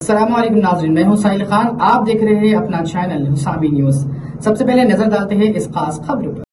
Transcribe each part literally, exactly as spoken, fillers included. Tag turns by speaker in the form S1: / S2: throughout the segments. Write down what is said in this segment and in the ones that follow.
S1: अस्सलामुअलैकुम नाज़रीन, मैं हूं साहिल खान। आप देख रहे हैं अपना चैनल हुसामी न्यूज। सबसे पहले नजर डालते हैं इस खास खबरों पर।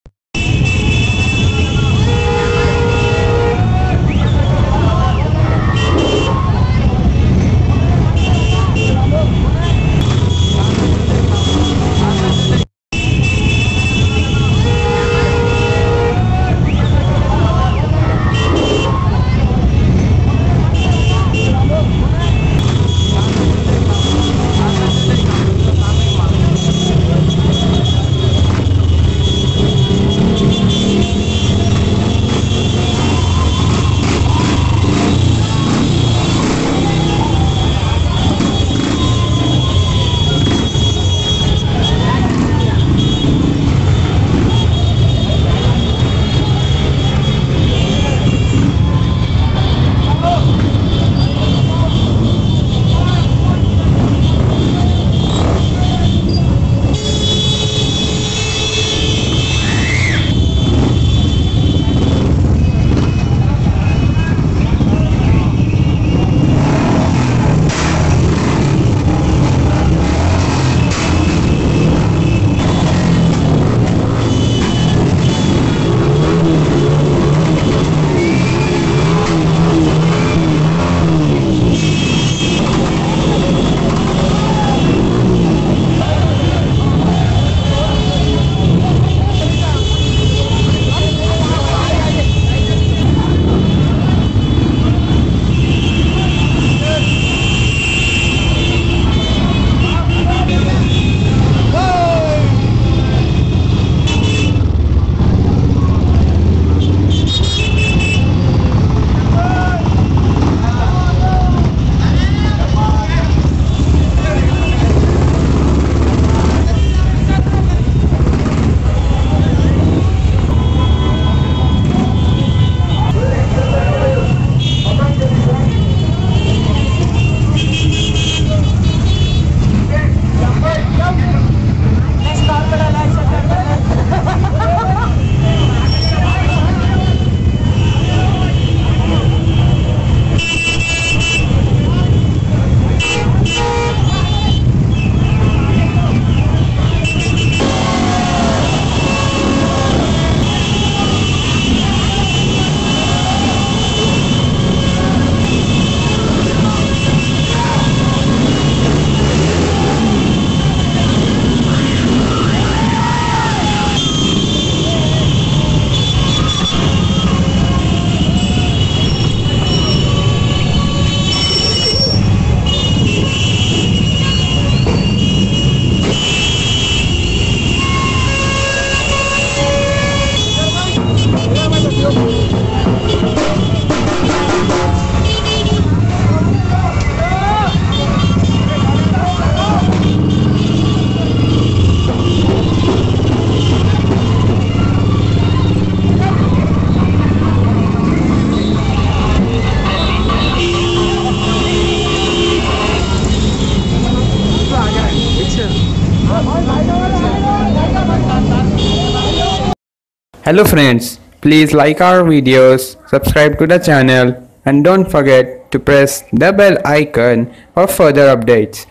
S2: Hello friends, please like our videos, subscribe to the channel and don't forget to press the bell icon for further updates.